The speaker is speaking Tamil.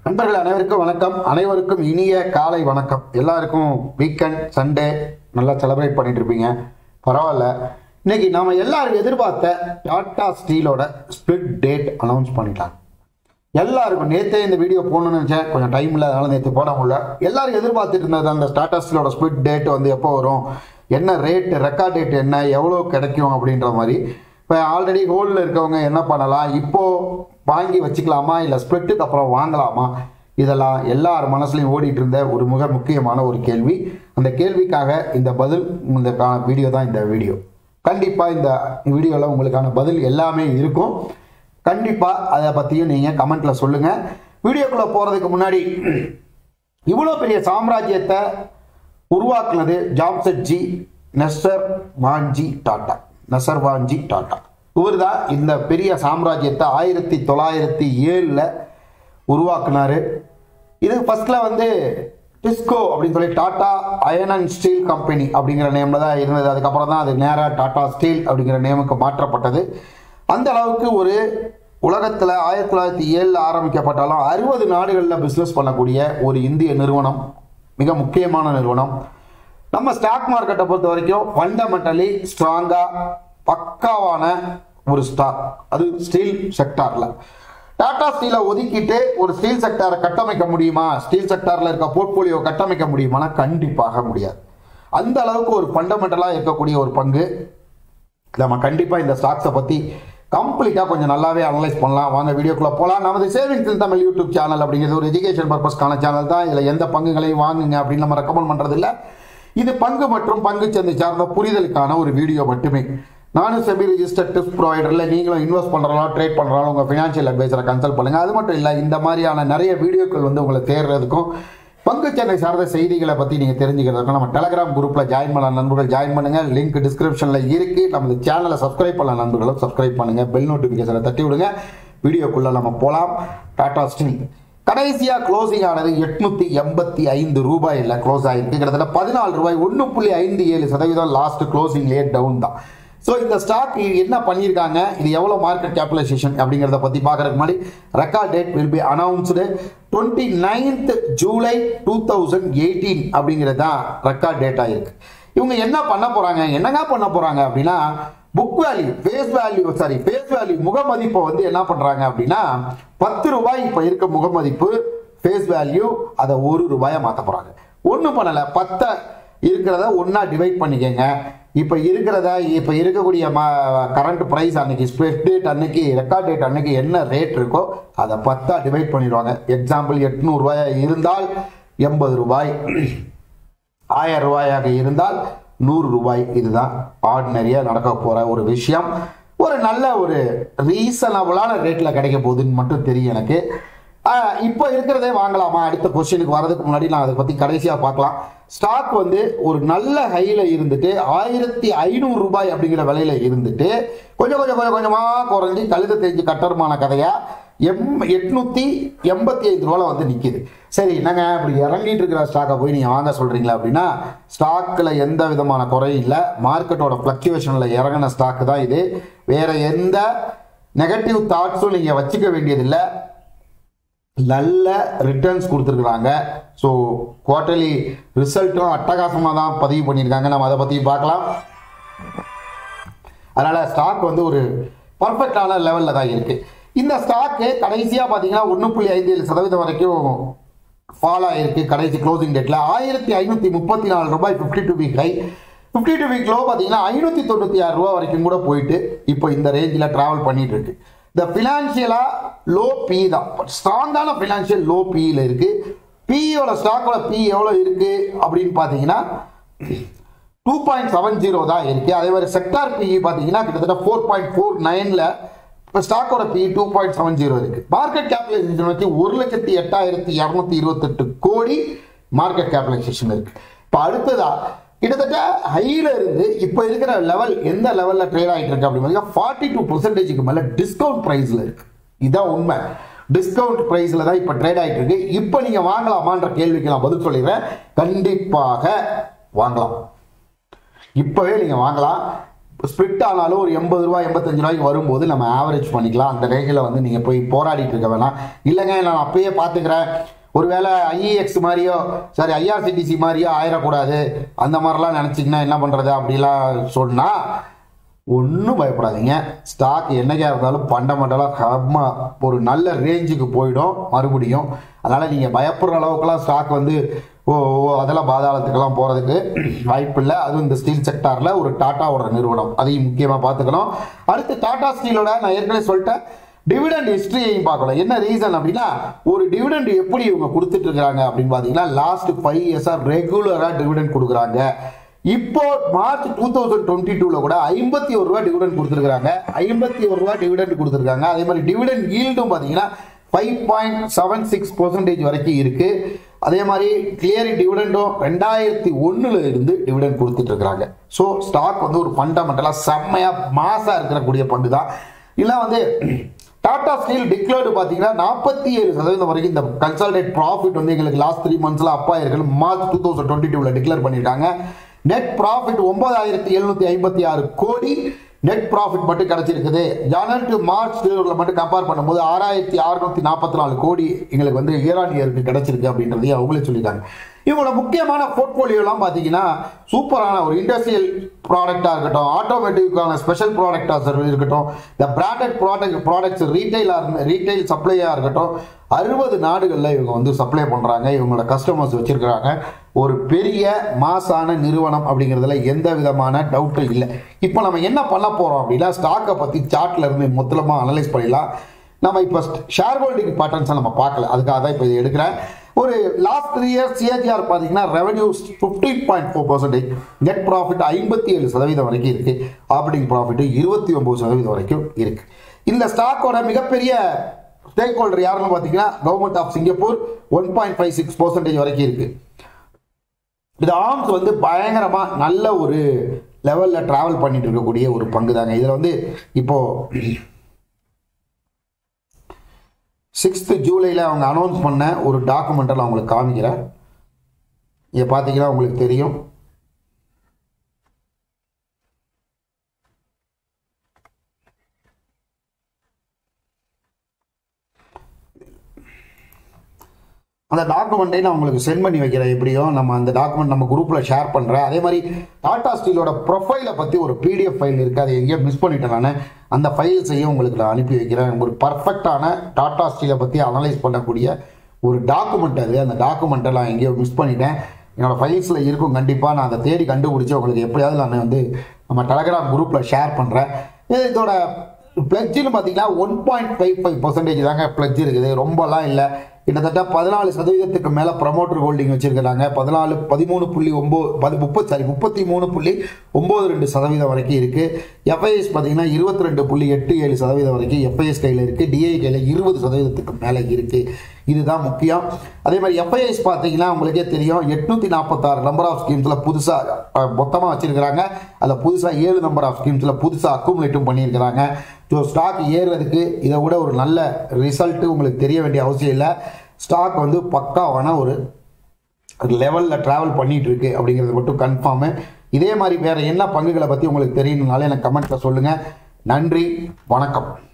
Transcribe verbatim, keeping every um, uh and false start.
நண்பர்கள் அனைவருக்கும் வணக்கம். அனைவருக்கும் இனிய காலை வணக்கம். எல்லாருக்கும் வீக்கெண்ட் சண்டே நல்லா செலிப்ரேட் பண்ணிட்டு இருப்பீங்க. பரவாயில்ல. இன்னைக்கு நாம எல்லாரும் எதிர்பார்த்த டாடா ஸ்டீலோட ஸ்பிளிட் டேட் அனௌன்ஸ் பண்ணிட்டாங்க. எல்லாருக்கும் நேற்றே இந்த வீடியோ போடணும்னு நினைச்சேன், கொஞ்சம் டைம் இல்லை, அதனால நேற்று போட முடியல. எல்லாரும் எதிர்பார்த்துட்டு இருந்தது அந்த டாடா ஸ்டீலோட ஸ்பிளிட் டேட் வந்து எப்போ வரும், என்ன ரேட், ரெக்கார்ட் டேட் என்ன, எவ்வளோ கிடைக்கும் அப்படின்ற மாதிரி. இப்போ ஆல்ரெடி ஹோல்டில் இருக்கவங்க என்ன பண்ணலாம், இப்போது வாங்கி வச்சுக்கலாமா இல்லை ஸ்பிளிட்டுக்கு அப்புறம் வாங்கலாமா, இதெல்லாம் எல்லார் மனசுலையும் ஓடிட்டு இருந்த ஒரு மிக முக்கியமான ஒரு கேள்வி. அந்த கேள்விக்காக இந்த பதில் இந்த வீடியோ தான். இந்த வீடியோ கண்டிப்பாக இந்த வீடியோவில் உங்களுக்கான பதில் எல்லாமே இருக்கும். கண்டிப்பாக அதை பற்றியும் நீங்கள் கமெண்ட்டில் சொல்லுங்கள். வீடியோக்குள்ளே போகிறதுக்கு முன்னாடி, இவ்வளோ பெரிய சாம்ராஜ்யத்தை உருவாக்குனது ஜாம்செட்ஜி நெசர் வான்ஜி டாட்டா. நெசர்வான்ஜி டாட்டா இவர் தான் இந்த பெரிய சாம்ராஜ்யத்தை ஆயிரத்தி தொள்ளாயிரத்தி ஏழில் உருவாக்குனார். இது ஃபர்ஸ்டில் வந்து டிஸ்கோ அப்படின்னு சொல்லி Tata iron and steel company அப்படிங்கிற நேமில் தான் இருந்தது. அதுக்கப்புறம் தான் அது நேராக டாட்டா ஸ்டீல் அப்படிங்கிற நேமுக்கு மாற்றப்பட்டது. அந்த அளவுக்கு ஒரு உலகத்தில் ஆயிரத்தி தொள்ளாயிரத்தி ஏழில் ஆரம்பிக்கப்பட்டாலும் அறுபது நாடுகளில் பிஸ்னஸ் பண்ணக்கூடிய ஒரு இந்திய நிறுவனம், மிக முக்கியமான நிறுவனம். நம்ம ஸ்டாக் மார்க்கெட்டை பொறுத்த வரைக்கும் ஃபண்டமெண்டலி ஸ்ட்ராங்காக பக்காவான ஒரு ஸ்டாக், அது ஸ்டீல் செக்டாரில். டாடா ஸ்டீலை ஒதுக்கிட்டு ஒரு ஸ்டீல் செக்டாரை கட்டமைக்க முடியுமா, ஸ்டீல் செக்டாரில் இருக்க போர்ட்போலியோ கட்டமைக்க முடியுமானா கண்டிப்பாக முடியாது. அந்த அளவுக்கு ஒரு ஃபண்டமெண்டலாக இருக்கக்கூடிய ஒரு பங்கு. நம்ம கண்டிப்பாக இந்த ஸ்டாக்ஸை பற்றி கம்ப்ளீட்டாக கொஞ்சம் நல்லாவே அனலைஸ் பண்ணலாம். வாங்க வீடியோக்குள்ளே போகலாம். நமது savings in Tamil YouTube channel அப்படிங்கிறது ஒரு எஜுகேஷன் பர்பஸ்க்கான சேனல் தான். இதில் எந்த பங்குகளையும் வாங்குங்க அப்படின்னு நம்ம ரெக்கமெண்ட் பண்ணுறது இல்லை. இது பங்கு மற்றும் பங்கு சந்தை சார்ந்த புரிதலுக்கான ஒரு வீடியோ மட்டுமே. நானும் செபி ரிஜிஸ்டர்ட் டிப்ஸ் ப்ரொவைடரில் நீங்களும் இன்வெஸ்ட் பண்ணுறோம், ட்ரேட் பண்ணுறோம், உங்கள் ஃபினான்ஷியல் அட்வைசரை கன்சல்ட் பண்ணுங்கள். அது மட்டும் இல்லை, இந்த மாதிரியான நிறைய வீடியோக்கள் வந்து உங்களை தேடுறதுக்கும் பங்கு சந்தை சார்ந்த செய்திகளை பற்றி நீங்கள் தெரிஞ்சுக்கிறதுக்கும் நம்ம டெலகிராம் குரூப்பில் ஜாயின் பண்ண நண்பர்கள் ஜாயின் பண்ணுங்கள். லிங்க் டிஸ்கிரிப்ஷனில் இருக்குது. நமது சேனலை சப்ஸ்கிரைப் பண்ண நண்பர்களும் சப்ஸ்கிரைப் பண்ணுங்கள். பெல் நோட்டிஃபிகேஷனை தட்டி விடுங்க. வீடியோக்குள்ளே நம்ம போகலாம். டாடா ஸ்டீல் கடைசியாக க்ளோசிங் ஆனது எட்நூற்றி எண்பத்தி ஐந்து ரூபாயில் க்ளோஸ் ஆகிருக்கு. கிட்டத்தட்ட பதினாலு ரூபாய், ஒன்று புள்ளி ஐந்து ஏழு சதவீதம் லாஸ்ட் க்ளோசிங்லேயே டவுன் தான். ஸோ இந்த ஸ்டாக் என்ன பண்ணியிருக்காங்க, இது எவ்வளோ மார்க்கெட் கேபிடலைசேஷன் அப்படிங்கிறத பற்றி பார்க்குறதுக்கு முன்னாடி, record date will be announced twenty ninth July two thousand eighteen அப்படிங்கிறது தான் ரெக்கார்ட் டேட்டாக இருக்குது. இவங்க என்ன பண்ண போகிறாங்க, என்னங்க பண்ண போகிறாங்க அப்படின்னா, book value, face value, sorry face value முகமதிப்பை வந்து என்ன பண்ணுறாங்க அப்படின்னா, பத்து ரூபாய் இப்போ இருக்க முகமதிப்பு ஃபேஸ் வேல்யூ, அதை ஒரு ரூபாயை மாற்ற போகிறாங்க. ஒன்றும் பண்ணலை, பத்தை இருக்கிறத ஒன்றா டிவைட் பண்ணிக்கங்க. இப்போ இருக்கிறத இப்போ இருக்கக்கூடிய கரண்ட் ப்ரைஸ் அன்னைக்கு ஸ்பிளிட் டேட் அன்னைக்கு ரெக்கார்ட் டேட் அன்னைக்கு என்ன ரேட் இருக்கோ அதை பத்தா டிவைட் பண்ணிடுவாங்க. எக்ஸாம்பிள், எட்நூறுரூவாயாக இருந்தால் எண்பது ரூபாய், ஆயிரம் ரூபாயாக இருந்தால் நூறு ரூபாய். இதுதான் ஆர்டினரியாக நடக்க போகிற ஒரு விஷயம். ஒரு நல்ல ஒரு ரீசனபிளான ரேட்டில் கிடைக்க போகுதுன்னு மட்டும் தெரியும் எனக்கு. இப்போ இருக்கிறதே வாங்கலாமா, அடுத்த கொஸ்டினுக்கு வரதுக்கு முன்னாடி நான் அதை பற்றி கடைசியாக பார்க்கலாம். ஸ்டாக் வந்து ஒரு நல்ல ஹையில் இருந்துட்டு ஆயிரத்தி ஐநூறு ரூபாய் அப்படிங்கிற விலையில இருந்துட்டு கொஞ்சம் கொஞ்சம் கொஞ்சம் கொஞ்சமாக குறைஞ்சி கழுத தெரிஞ்சு கட்டருமான கதையாக எம் எட்நூற்றி எண்பத்தி ஐந்து ரூபாயில் வந்து நிற்கிது. சரி, என்னங்க இப்படி இறங்கிட்டு இருக்கிற ஸ்டாக்கை போய் நீங்கள் வாங்க சொல்கிறீங்களா அப்படின்னா, ஸ்டாக்கில் எந்த விதமான குறையும் இல்லை. மார்க்கெட்டோட ஃப்ளக்சுவேஷனில் இறங்கின ஸ்டாக்கு தான் இது. வேறு எந்த நெகட்டிவ் தாட்ஸும் நீங்கள் வச்சுக்க வேண்டியதில்லை. நல்ல ரிட்டர்ன்ஸ் கொடுத்துருக்குறாங்க. ஸோ குவார்டர்லி ரிசல்ட்டும் அட்டகாசமாக தான் பதிவு பண்ணியிருக்காங்க. நம்ம அதை பற்றி பார்க்கலாம். அதனால் ஸ்டாக் வந்து ஒரு பர்ஃபெக்டான லெவலில் தான் இருக்குது. இந்த ஸ்டாக்கு கடைசியாக பார்த்தீங்கன்னா ஒன்று புள்ளி ஐந்து ஏழு சதவீதம் வரைக்கும் ஃபால் ஆகிருக்கு. கடைசி க்ளோசிங் டேட்டில் ஆயிரத்தி ஐநூற்றி முப்பத்தி நாலு ரூபாய் fifty two week high. Fifty two week low பார்த்தீங்கன்னா ஐநூற்றி தொண்ணூற்றி ஆறு ரூபா வரைக்கும் கூட போயிட்டு இப்போ இந்த ரேஞ்சில் ட்ராவல் பண்ணிட்டு இருக்கு. இந்த ஃபினான்ஷியலாக லோ பி தான், ஸ்ட்ராங்கான ஃபினான்ஷியல் லோ பியில் இருக்குது. பியோட ஸ்டாக்கோட பி எவ்வளோ இருக்குது அப்படின்னு பார்த்தீங்கன்னா டூ பாயிண்ட் செவன் ஜீரோ தான் இருக்குது. அதே மாதிரி செக்டார் பிஇ பார்த்தீங்கன்னா கிட்டத்தட்ட ஃபோர் பாயிண்ட் ஃபோர் நைனில் இப்போ ஸ்டாக்கோட P two point seven zero இருக்குது. மார்க்கெட் கேபிடலைசேஷன் வச்சு ஒரு லட்சத்தி எட்டாயிரத்தி இரநூத்தி இருபத்தெட்டு கோடி மார்க்கெட் கேபிடலைசேஷன் இருக்குது. இப்போ அடுத்ததாக கிட்டத்தட்ட ஹையில் இருந்து இப்போ இருக்கிற லெவல் எந்த லெவலில் ட்ரேட் ஆகிட்டு இருக்கு அப்படின்னு ஃபார்ட்டி டூ பர்சன்டேஜுக்கு மேலே டிஸ்கவுண்ட் ப்ரைஸில் இருக்குது. இதுதான் உண்மை. டிஸ்கவுண்ட் ப்ரைஸில் தான் இப்போ ட்ரேட் ஆகிட்டு இருக்கு. இப்போ நீங்கள் வாங்கலாமான்ற கேள்விக்கு நான் பதில் சொல்லிடுறேன். கண்டிப்பாக வாங்கலாம். இப்போவே நீங்கள் வாங்கலாம். ஸ்பிளிட் ஆனாலும் ஒரு எண்பது ரூபா எண்பத்தஞ்சு ரூபாய்க்கு வரும்போது நம்ம ஆவரேஜ் பண்ணிக்கலாம். அந்த ரேஞ்சில் வந்து நீங்கள் போய் போராடிட்டு இருக்க வேணாம். இல்லைங்க நான் அப்பயே பார்த்துக்கிறேன், ஒருவேளை ஐஇஎக்ஸ் மாதிரியோ சாரி ஐஆர்சிடிசி மாதிரியோ ஆயிடக்கூடாது அந்த மாதிரிலாம் நினச்சிங்கன்னா என்ன பண்ணுறது அப்படிலாம் சொன்னால் ஒன்றும் பயப்படாதீங்க. ஸ்டாக் என்னைக்கா இருந்தாலும் ஃபண்டமெண்டலாக கம்மா ஒரு நல்ல ரேஞ்சுக்கு போயிடும் மறுபடியும். அதனால் நீங்கள் பயப்படுற அளவுக்குலாம் ஸ்டாக் வந்து ஓ ஓ அதெல்லாம் பாதாளத்துக்கெல்லாம் போகிறதுக்கு வாய்ப்பு இல்லை. அதுவும் இந்த ஸ்டீல் செக்டாரில் ஒரு டாட்டாவோட நிறுவனம், அதையும் முக்கியமாக பார்த்துக்கணும். அடுத்து டாடா ஸ்டீலோட நான் ஏற்கனவே சொல்லிட்டேன் டிவிடெண்ட் ஹிஸ்ட்ரியையும் பார்க்கலாம். என்ன ரீசன் அப்படின்னா, ஒரு டிவிடெண்ட் எப்படி இவங்க கொடுத்துட்டு இருக்காங்க அப்படின்னு பார்த்தீங்கன்னா லாஸ்ட் ஃபைவ் இயர்ஸாக ரெகுலராக டிவிடெண்ட் கொடுக்குறாங்க. இப்போ மார்ச் டூ தௌசண்ட் டுவெண்ட்டி டூல கூட ஐம்பத்தி ஒரு ரூபா டிவிடெண்ட் கொடுத்துருக்காங்க. ஐம்பத்தி ஒரு ரூபா டிவிடெண்ட் கொடுத்துருக்காங்க. அதே மாதிரி டிவிடெண்ட் ஈல்டும் பார்த்தீங்கன்னா five point seven six percentage வரைக்கும் இருக்கு. அதே மாதிரி கிளியரிங் டிவிடெண்டும் ரெண்டாயிரத்தி ஒன்னுல இருந்து டிவிடெண்ட் கொடுத்துட்டு இருக்காங்க. ஸோ ஸ்டாக் வந்து ஒரு ஃபண்டமெண்டலாக செம்மையா மாசா இருக்கக்கூடிய பங்கு தான். இல்லை வந்து டாடா ஸ்டீல் டிக்ளேர்டு பார்த்தீங்கன்னா நாற்பத்தி ஏழு சதவீதம் வரைக்கும் இந்த கன்சாலிடேட் ப்ராஃபிட் வந்து எங்களுக்கு லாஸ்ட் த்ரீ மந்த்ஸ்ல அப்பா இருக்கு. மார்ச் டூ தௌசண்ட் டுவெண்ட்டி டூல டிக்ளேர் பண்ணியிருக்காங்க. நெட் ப்ராஃபிட் ஒன்பதாயிரத்தி எழுநூத்தி ஐம்பத்தி ஆறு கோடி நெட் ப்ராஃபிட் மட்டும் கிடைச்சிருக்குது. ஜனவரி டு மார்ச் மட்டும் கம்பேர் பண்ணும்போது ஆறாயிரத்தி அறுநூத்தி நாற்பத்தி நாலு கோடி எங்களுக்கு வந்து இயர் ஆன் இயருக்கு கிடைச்சிருக்கு அப்படின்றதையும் அவங்களே சொல்லிட்டாங்க. இவங்களோட முக்கியமான போர்ட்போலியோலாம் பார்த்தீங்கன்னா சூப்பரான ஒரு இண்டஸ்ட்ரியல் ப்ராடக்டாக இருக்கட்டும், ஆட்டோமேட்டிக்கான ஸ்பெஷல் ப்ராடக்டாக இருக்கட்டும், இந்த பிராண்டட் ப்ராடக்ட் ப்ராடக்ட்ஸ் ரீட்டைலாக ரீட்டைல் சப்ளையாக இருக்கட்டும், அறுபது நாடுகளில் இவங்க வந்து சப்ளை பண்ணுறாங்க. இவங்களோட கஸ்டமர்ஸ் வச்சிருக்கிறாங்க. ஒரு பெரிய மாசான நிறுவனம் அப்படிங்கிறதுல எந்த விதமான டவுட்டும் இல்லை. இப்போ நம்ம என்ன பண்ண போகிறோம் அப்படின்னா ஸ்டாக்கை பற்றி சார்ட்ல இருந்து மொத்தமாக அனலைஸ் பண்ணிடலாம். நம்ம இப்போ ஷேர் ஹோல்டிங் பேட்டர்ன்ஸை நம்ம பார்க்கல, அதுக்காக தான் இப்போ இது எடுக்கிறேன். ஒரு லாஸ்ட் த்ரீ இயர்ஸ் சிஏஜிஆர் பார்த்தீங்கன்னா revenue fifteen point four percentage, net profit ஐம்பத்தி ஏழு சதவீதம் வரைக்கும் இருக்கு, ஆப்ரேட்டிங் ப்ராஃபிட் இருபத்தி ஒன்பது சதவீதம் வரைக்கும் இருக்கு. இந்த ஸ்டாக்கோட மிகப்பெரிய ஸ்டேக் ஹோல்டர் யாருன்னு பார்த்தீங்கன்னா government of Singapore one point five six percentage வரைக்கும் இருக்கு. இது ஆர்ம்ஸ் வந்து பயங்கரமா நல்ல ஒரு லெவல்ல டிராவல் பண்ணிட்டு இருக்கக்கூடிய ஒரு பங்கு தாங்க. இதுல வந்து இப்போ சிக்ஸ்த் ஜூலைல அவங்க அனௌன்ஸ் பண்ண ஒரு டாக்குமெண்ட்டில் அவங்களுக்கு காமிக்கிறேன். இதை பார்த்தீங்கன்னா உங்களுக்கு தெரியும். அந்த டாக்குமெண்ட்டை நான் உங்களுக்கு சென்ட் பண்ணி வைக்கிறேன். எப்படியும் நம்ம அந்த டாக்குமெண்ட் நம்ம குரூப்பில் ஷேர் பண்ணுறேன். அதே மாதிரி டாடா ஸ்டீலோட ப்ரொஃபைலை பற்றி ஒரு பிடிஎஃப் ஃபைல் இருக்குது, அதை எங்கேயோ மிஸ் பண்ணிட்டேன் நான். அந்த ஃபைல்ஸையும் உங்களுக்கு நான் அனுப்பி வைக்கிறேன். ஒரு பர்ஃபெக்டான டாடா ஸ்டீலை பற்றி அனலைஸ் பண்ணக்கூடிய ஒரு டாக்குமெண்ட் அது. அந்த டாக்குமெண்ட்டை நான் எங்கேயோ மிஸ் பண்ணிட்டேன். என்னோடய ஃபைல்ஸில் இருக்கும், கண்டிப்பாக நான் அதை தேடி கண்டுபிடிச்சி உங்களுக்கு எப்படியாவது நான் வந்து நம்ம டெலகிராம் குரூப்பில் ஷேர் பண்ணுறேன். இதோட பிளட்ஜுன்னு பார்த்தீங்கன்னா one point five five percentage தாங்க பிளட்ஜ் இருக்குது, ரொம்பலாம் இல்லை. கிட்டத்தட்ட பதினாலு சதவீதத்துக்கு மேலே ப்ரமோட்டர் ஹோல்டிங் வச்சிருக்கிறாங்க. பதினாலு பதிமூணு புள்ளி ஒம்பது பது முப்பது சாரி முப்பத்தி மூணு புள்ளி ஒம்பது ரெண்டு சதவீதம் வரைக்கும் இருக்குது. எஃப்ஐஎஸ் பார்த்தீங்கன்னா இருபத்தி ரெண்டு புள்ளி எட்டு ஏழு சதவீதம் வரைக்கும் எஃப்ஐஎஸ் கையில் இருக்குது. டிஐ கையில் இருபது சதவீதத்துக்கு மேலே இருக்குது. இதுதான் முக்கியம். அதே மாதிரி எஃப்ஐஎஸ் பார்த்தீங்கன்னா உங்களுக்கே தெரியும், எட்நூற்றி நாற்பத்தாறு நம்பர் ஆஃப் ஸ்கீம்ஸில் புதுசாக மொத்தமாக வச்சிருக்கிறாங்க. அதில் புதுசாக ஏழு நம்பர் ஆஃப் ஸ்கீம்ஸில் புதுசாக அக்குமுலேட்டும் பண்ணியிருக்கிறாங்க. ஸோ ஸ்டாக் ஏறுறதுக்கு இதை விட ஒரு நல்ல ரிசல்ட்டு உங்களுக்கு தெரிய வேண்டிய அவசியம் இல்லை. ஸ்டாக் வந்து பக்காவான ஒரு லெவலில் ட்ராவல் பண்ணிட்டு இருக்கு அப்படிங்கிறது மட்டும் கன்ஃபார்மு. இதே மாதிரி வேறு என்ன பங்குகளை பற்றி உங்களுக்கு தெரியணும்னாலும் எனக்கு கமெண்ட்டில் சொல்லுங்கள். நன்றி, வணக்கம்.